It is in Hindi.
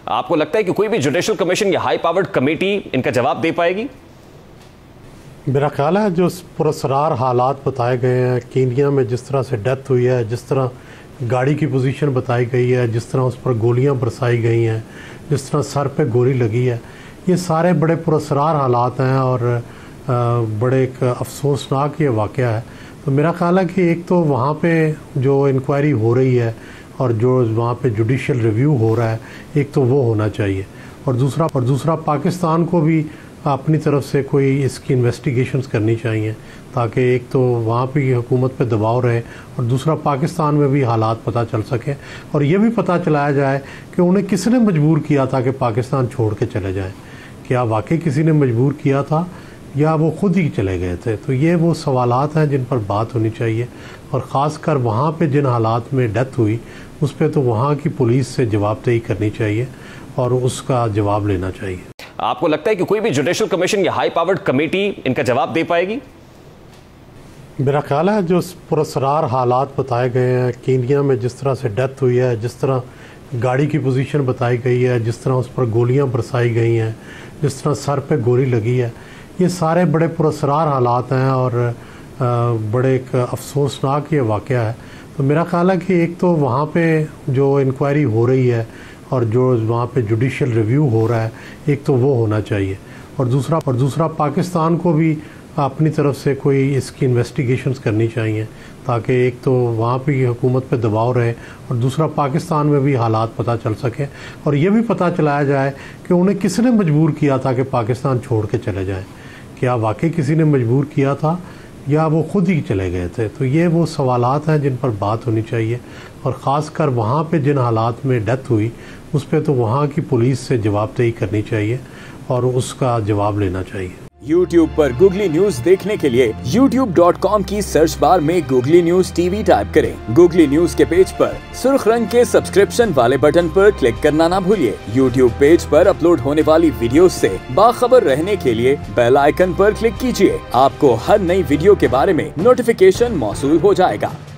आपको लगता है कि कोई भी जुडिशल कमीशन या हाई पावर्ड कमेटी इनका जवाब दे पाएगी? मेरा ख्याल है जो पुरस्कार हालात बताए गए हैं, कीनिया में जिस तरह से डेथ हुई है, जिस तरह गाड़ी की पोजीशन बताई गई है, जिस तरह उस पर गोलियां बरसाई गई हैं, जिस तरह सर पे गोली लगी है, ये सारे बड़े पुरस्कार हालात हैं और बड़े एक अफसोसनाक ये वाक़या है। तो मेरा ख्याल है कि एक तो वहाँ पे जो इंक्वायरी हो रही है और जो वहाँ पे जुडिशल रिव्यू हो रहा है, एक तो वो होना चाहिए, और दूसरा पाकिस्तान को भी अपनी तरफ से कोई इसकी इन्वेस्टिगेशंस करनी चाहिए, ताकि एक तो वहाँ पे हुकूमत पे दबाव रहे और दूसरा पाकिस्तान में भी हालात पता चल सके और ये भी पता चलाया जाए कि उन्हें किसने मजबूर किया था कि पाकिस्तान छोड़ के चले जाएं। क्या वाकई किसी ने मजबूर किया था या वो खुद ही चले गए थे? तो ये वो सवालात हैं जिन पर बात होनी चाहिए, और ख़ास कर वहाँ पे जिन हालात में डेथ हुई उस पर तो वहाँ की पुलिस से जवाबदेही करनी चाहिए और उसका जवाब लेना चाहिए। आपको लगता है कि कोई भी जुडिशल कमीशन या हाई पावर्ड कमेटी इनका जवाब दे पाएगी? मेरा ख्याल है जो पुरस्कार हालात बताए गए हैं, कीनिया में जिस तरह से डेथ हुई है, जिस तरह गाड़ी की पोजीशन बताई गई है, जिस तरह उस पर गोलियां बरसाई गई हैं, जिस तरह सर पे गोली लगी है, ये सारे बड़े पुरस्कार हालात हैं और बड़े एक अफसोसनाक ये वाक़या है। तो मेरा ख्याल है कि एक तो वहाँ पे जो इंक्वायरी हो रही है और जो वहाँ पे जुडिशल रिव्यू हो रहा है, एक तो वो होना चाहिए, और दूसरा पाकिस्तान को भी अपनी तरफ से कोई इसकी इन्वेस्टिगेशंस करनी चाहिए, ताकि एक तो वहाँ पे हुकूमत पे दबाव रहे और दूसरा पाकिस्तान में भी हालात पता चल सके और ये भी पता चलाया जाए कि उन्हें किसने मजबूर किया था कि पाकिस्तान छोड़ के चले जाएं। क्या वाकई किसी ने मजबूर किया था या वो खुद ही चले गए थे? तो ये वो सवालात हैं जिन पर बात होनी चाहिए, और ख़ास कर वहाँ पे जिन हालात में डेथ हुई उस पर तो वहाँ की पुलिस से जवाबदेही करनी चाहिए और उसका जवाब लेना चाहिए। YouTube पर गूगली न्यूज देखने के लिए youtube.com की सर्च बार में गूगली न्यूज टीवी टाइप करें। गूगली न्यूज के पेज पर सुर्ख रंग के सब्सक्रिप्शन वाले बटन पर क्लिक करना ना भूलिए। YouTube पेज पर अपलोड होने वाली वीडियोस से बाखबर रहने के लिए बेल आइकन पर क्लिक कीजिए। आपको हर नई वीडियो के बारे में नोटिफिकेशन मौसूल हो जाएगा।